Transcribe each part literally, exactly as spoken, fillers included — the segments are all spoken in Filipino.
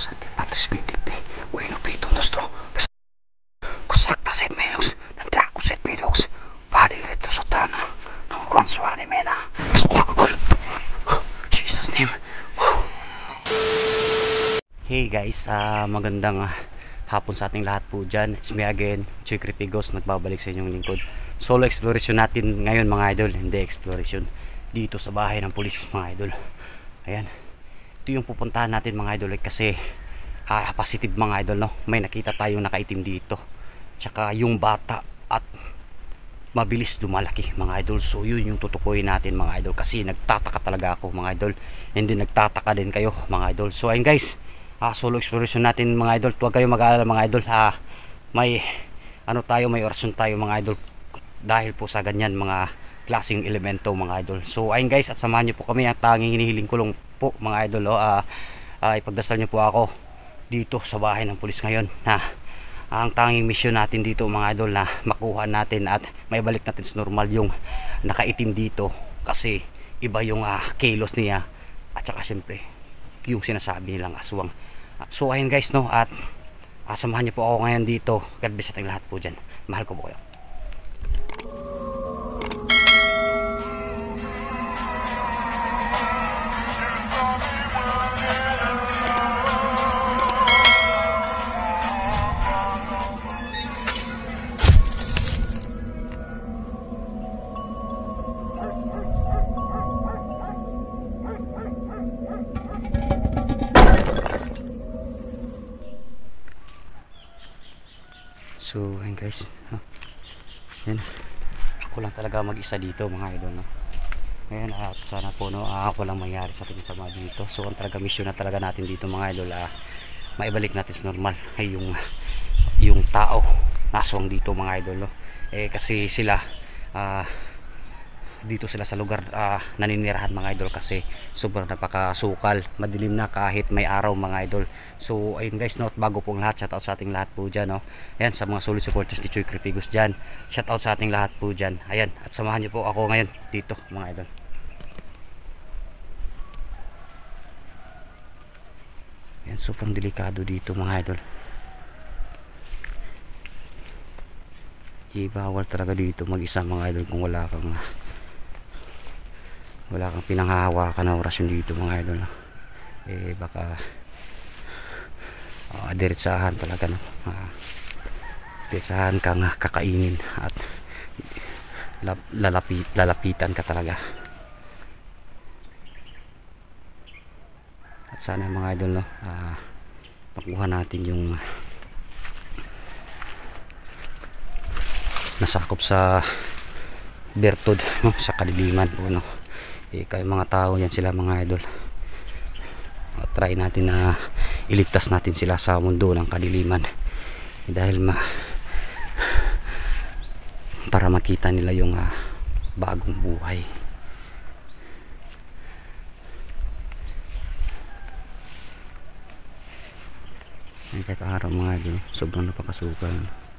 los antipatrismitipi, bueno pito nuestro, kusakta set menos, nandrako set menos, body retro sotana, one swani mena, Jesus name. Hey guys, uh, magandang uh, hapon sa ating lahat po dyan. It's me again, Choy Cripigos, nagbabalik sa inyong lingkod. Solo exploration natin ngayon mga idol, hindi exploration dito sa bahay ng pulis mga idol. Ayan, ito yung pupuntahan natin mga idol, kasi uh, positive mga idol, no? May nakita tayong nakaitim dito, tsaka yung bata at mabilis lumalaki mga idol. So yun yung tutukuyin natin mga idol, kasi nagtataka talaga ako mga idol, hindi nagtataka din kayo mga idol. So ayun guys, uh, solo exploration natin mga idol. Huwag kayo mag-aalala mga idol, uh, may ano tayo, may orasyon tayo mga idol, dahil po sa ganyan mga klaseng elemento mga idol. So ayun guys, at samahan nyo po kami. Ang tanging hinihiling ko lang po mga idol, oh, uh, uh, ipagdasal nyo po ako dito sa bahay ng pulis ngayon, na ang tanging mission natin dito mga idol, na makuha natin at may balik natin sa normal yung nakaitim dito, kasi iba yung uh, kilos niya, at saka syempre yung sinasabi nilang aswang. So ayun guys, no, at uh, samahan nyo po ako ngayon dito. God bless ating lahat po dyan. Mahal ko po kayo. So ayun guys, huh? Yan, ako lang talaga mag-isa dito mga idol, no? Ngayon, at sana po, no, uh, walang mangyari sa ating sama dito. So ang talaga mission na talaga natin dito mga idol, uh, maibalik natin sa normal ay yung yung tao naswang dito mga idol, no? Eh kasi sila uh, dito sila sa lugar uh, naninirahan mga idol, kasi sobrang napakasukal, madilim na kahit may araw mga idol. So ayun guys, no, bago pong lahat, shout out sa ating lahat po dyan, no? Ayan, sa mga solid supporters ni Choy Cripigos dyan, shout out sa ating lahat po dyan. Ayan, at samahan niyo po ako ngayon dito mga idol. Ayan, sobrang delikado dito mga idol. Ibawal talaga dito mag-isa mga idol kung wala kang wala kang pinanghahawakan na orasyon dito mga idol, no? Eh baka uh, diretsahan talaga, no? Uh, diretsahan kang kakainin at lalapit, lalapitan ka talaga. At sana mga idol, no, uh, makuha natin yung nasakop sa bertod, no? Sa kadiliman po, no? Eh, kayo mga tao yan sila mga idol, o, try natin na iligtas natin sila sa mundo ng kadiliman, eh, dahil ma para makita nila yung uh, bagong buhay. Ay, kahit araw mga idol, sobrang napakasukal.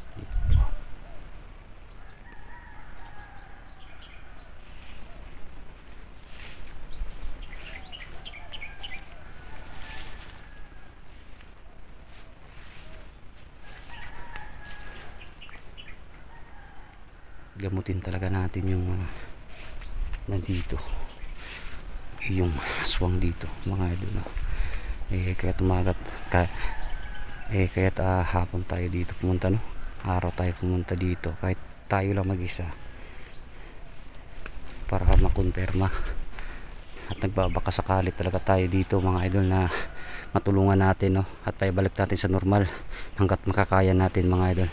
Gamutin talaga natin yung uh, nandito, yung aswang dito mga idol, no? Eh kaya tumagat ka, eh kaya uh, hapon tayo dito pumunta, no? Araw tayo pumunta dito, kahit tayo lang mag-isa, para makonperma. At nagbabaka sakali talaga tayo dito mga idol, na matulungan natin, no? At paibalik natin sa normal hanggat makakaya natin mga idol.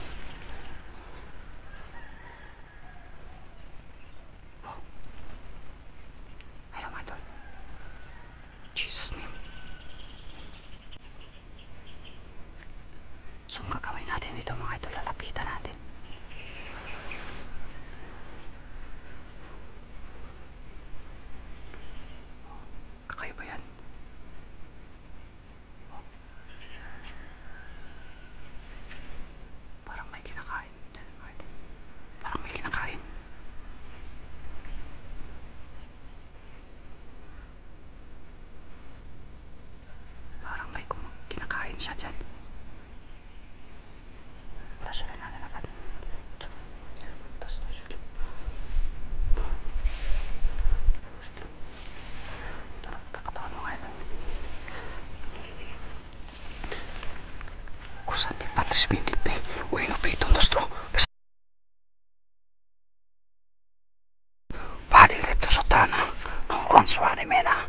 So ang gagawin natin dito mga idol, lalapitan natin. Kakaiba yan. Parang may kinakain. Parang may kinakain. Parang may kinakain. siya dyan. Wala siya na nalakad. Tapos na siya. Kakatawan mo ngayon. Kusan di patas pindig pe. Uy no pe itong nostro. Padi reto sotana. Kuan suare mena.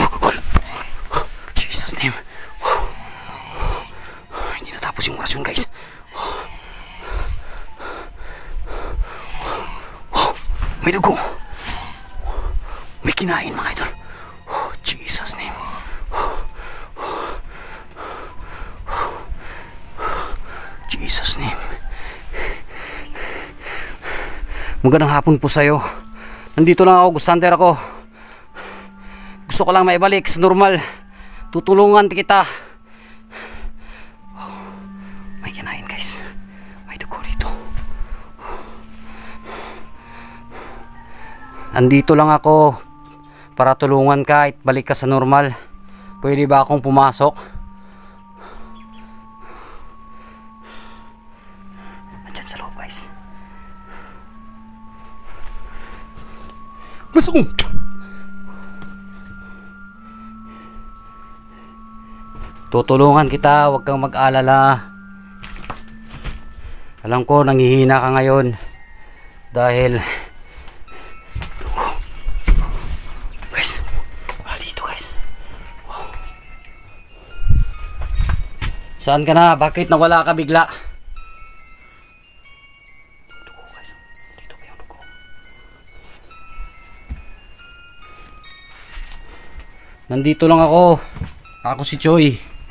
Jesus name. Hindi natapos yung orasyon guys. May dugo. May kinain mga idol. Jesus name. Jesus name. Magandang hapon po sa'yo. Nandito lang ako, Gustander ako. Gusto ko lang maibalik sa normal. Tutulungan kita. May kinain guys. May dugo rito. Andito lang ako para tulungan ka at balik ka sa normal. Pwede ba akong pumasok? Andyan sa loob guys. Masuk. Tutulungan kita, huwag kang mag-alala. Alam ko nanghihina ka ngayon dahil guys, wala dito guys. Wow. Saan ka na? Bakit nawala ka bigla? Dugo guys. Dito ba yung dugo? Nandito lang ako. Ako si Choy.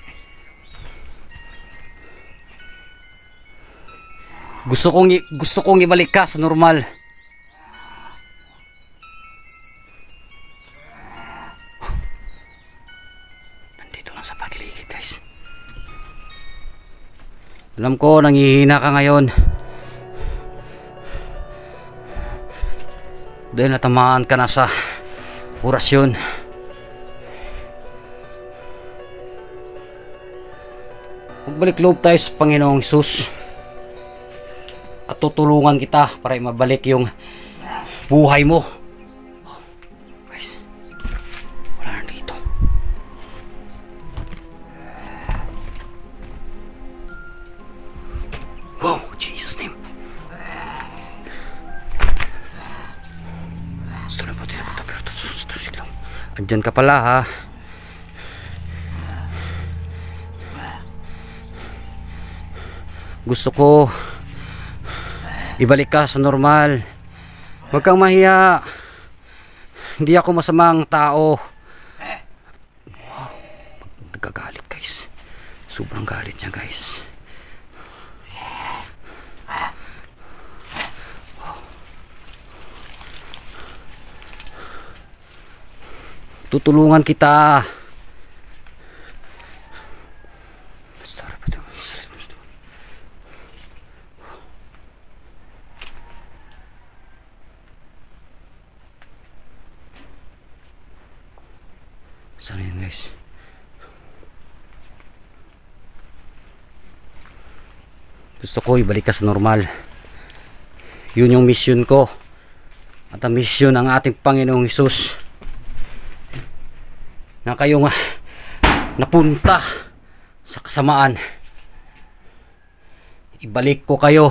Gusto kong i gusto kong ibalik ka sa normal. Nandito lang sa pagiligid, guys. Alam ko nanghihina ka ngayon. Dahil natamaan ka na sa orasyon. Magbalik loob tayo sa Panginoong Hesus. At tutulungan kita para mabalik yung buhay mo. Oh, guys, wala na dito. Wow, Jesus name. Andyan ka pala ha. Gusto ko ibalik ka sa normal. Huwag kang mahiya. Hindi ako masamang tao. Wow. Nagagalit guys. Sobrang galit niya guys. Wow. Tutulungan kita. Sana yan guys. Gusto ko ibalik ka sa normal. Yun yung mission ko. At ang mission ng ating Panginoong Hesus. Na kayong napunta sa kasamaan. Ibalik ko kayo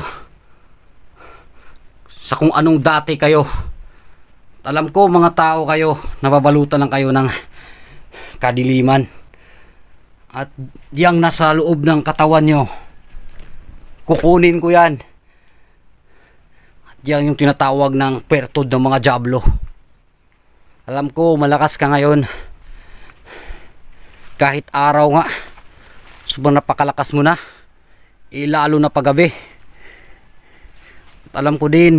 sa kung anong dati kayo. Alam ko mga tao kayo, nababalutan lang kayo ng kadiliman. At yang nasa loob ng katawan nyo, kukunin ko yan. At yan yung tinatawag ng pertod ng mga diablo. Alam ko malakas ka ngayon. Kahit araw nga, sobrang napakalakas mo na. E lalo na paggabi. At alam ko din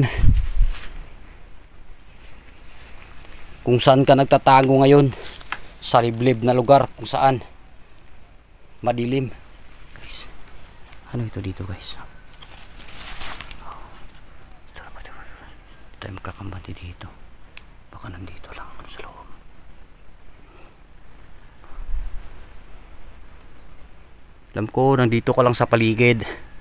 kung saan ka nagtatago ngayon. Sa liblib na lugar kung saan madilim. Guys, ano ito dito guys? Tayo magkakambati dito. Baka nandito lang sa loob. Alam ko nandito ka lang sa paligid.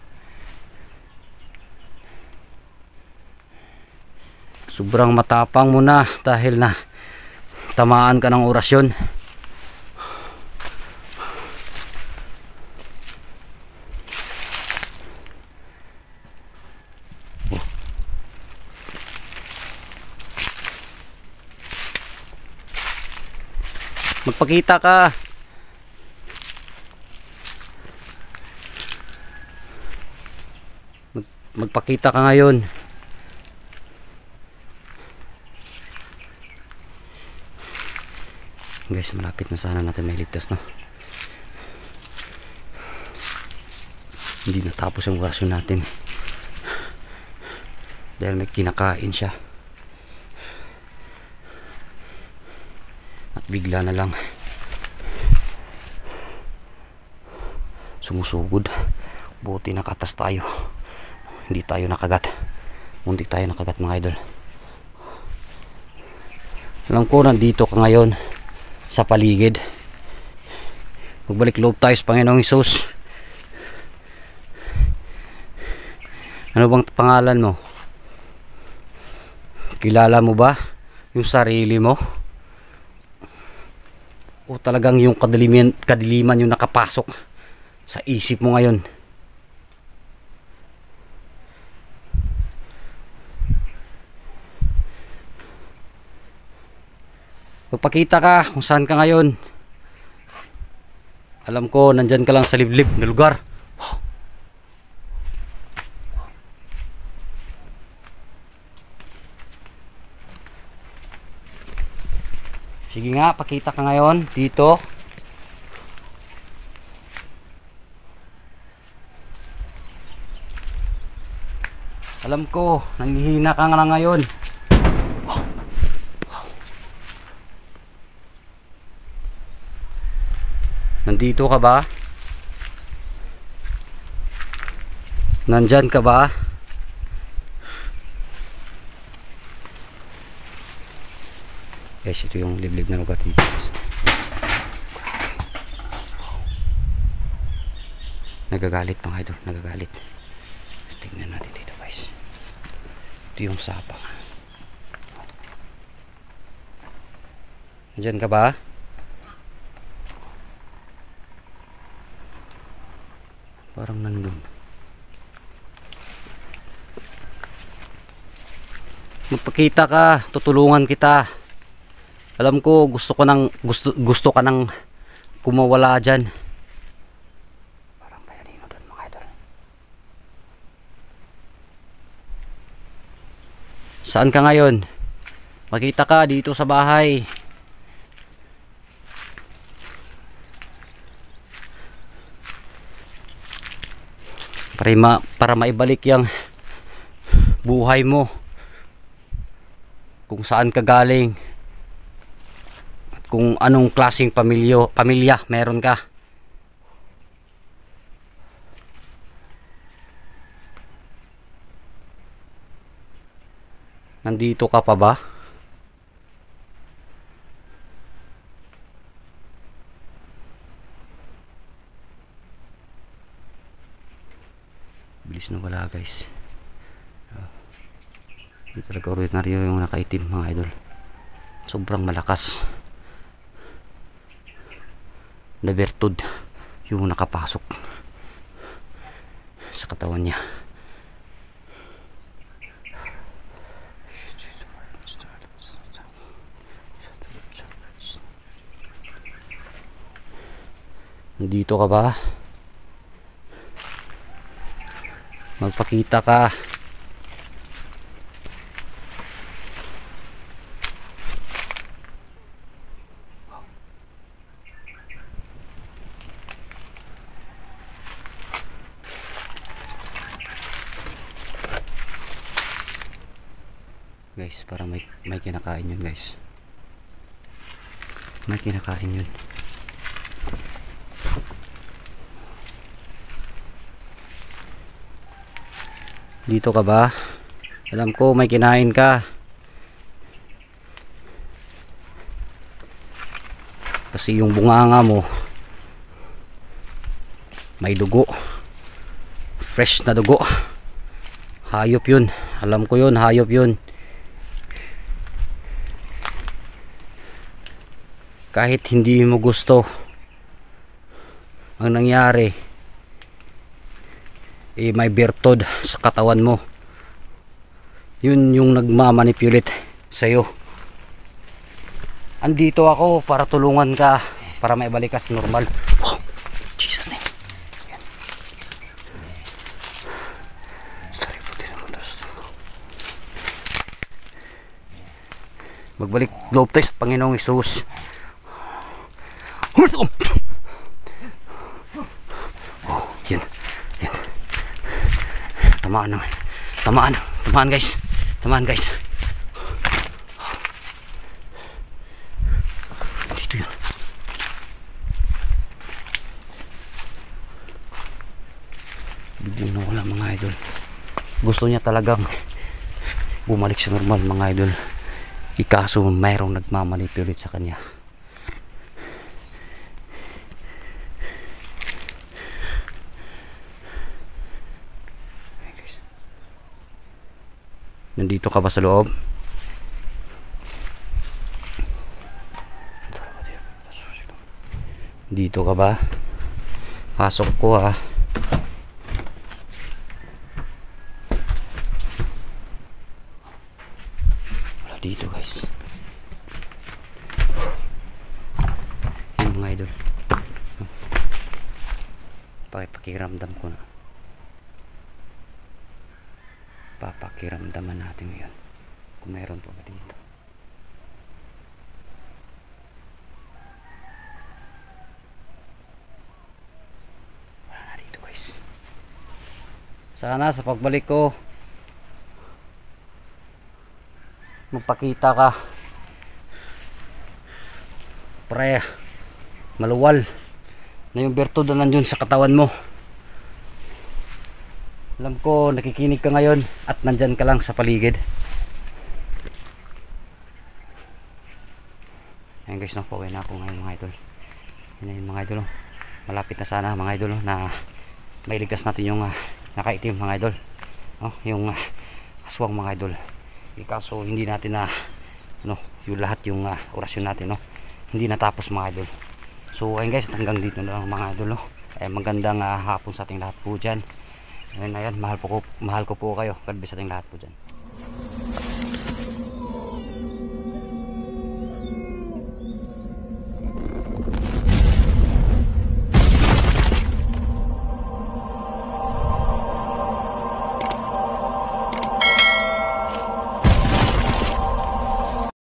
Sobrang matapang mo na dahil na tamaan ka ng orasyon. Magpakita ka. Mag magpakita ka ngayon. Guys, malapit na sana natin may ligtas, no? Hindi natapos ang orasyon natin dahil may kinakain siya. At bigla na lang sumusugod. Buti nakatas tayo, hindi tayo nakagat. Muntik tayo nakagat, mga idol. Alam ko nandito ka ngayon sa paligid. Magbalik loob tayo sa Panginoong Hesus. Ano bang pangalan mo? Kilala mo ba yung sarili mo? O talagang yung kadiliman, kadiliman yung nakapasok sa isip mo ngayon? Magpakita ka kung saan ka ngayon. Alam ko nandyan ka lang sa liblib na lugar. Sige nga, pakita ka ngayon dito. Alam ko nanghihina ka nga ngayon. Nandito ka ba? Nandyan ka ba? Guys, ito yung liblib na lugar dito. Nagagalit, mga idol, nagagalit. Tingnan natin dito, guys. Ito yung sapa. Nandyan ka ba? Parang nandun. Magpakita ka, tutulungan kita. Alam ko gusto ko nang gusto gusto ka nang kumawala diyan. Parang bayanino doon, mga idol. Saan ka ngayon? Makita ka dito sa bahay. Para, ma para maibalik yung buhay mo kung saan ka galing at kung anong klaseng pamilyo, pamilya meron ka. Nandito ka pa ba? Bilis na wala, guys. Hindi talaga ordinaryo yung nakaitim, mga idol. Sobrang malakas na bertud yung nakapasok sa katawan niya. Nandito ka ba? Magpakita ka. Guys, para may, may kinakain yun, guys. May kinakain yun. Dito ka ba? Alam ko may kinain ka. Kasi yung bunganga mo May dugo. Fresh na dugo. Hayop yun. Alam ko yun, hayop yun. Kahit hindi mo gusto ang nangyari, eh, may bertod sa katawan mo. Yun yung nagmamanipulate sa'yo. Andito ako para tulungan ka, para maibalik ka sa normal. Oh, Jesus name. Yan. Story po din ako. Magbalik loob tayo sa Panginoong Isus. Oh, yan. Yan. Tamaan naman. Tamaan. Tamaan guys. Tamaan guys. Dito yun. Biglang nawala mga idol. Gusto niya talagang bumalik sa normal mga idol. Ikaso mayroong nagmamanipulate sa kanya. Nandito ka ba sa loob? Dito ka ba? Pasok ko ha. Wala dito guys. Yung mga idol. Pakipakiramdam ko na. Papakiramdaman natin ngayon kung meron pa ba dito. Wala na dito guys. Sana sa pagbalik ko magpakita ka pre maluwal na yung bertud na nandun sa katawan mo. Alam ko nakikinig ka ngayon at nandyan ka lang sa paligid. Ayan guys, no, okay na ako ngayon mga idol. Yan yung mga idol, no. Malapit na sana mga idol, no, na mailigtas natin yung uh, nakaitim mga idol, no, yung uh, aswang mga idol. E, kaso hindi natin na no, yung lahat yung uh, orasyon natin, no, hindi natapos mga idol. So ayun guys, hanggang dito na lang mga idol, no. Eh, magandang uh, hapon sa ating lahat po dyan. Ayan, ayan, mahal, po ko, mahal ko po kayo. God bless sa ating lahat po dyan.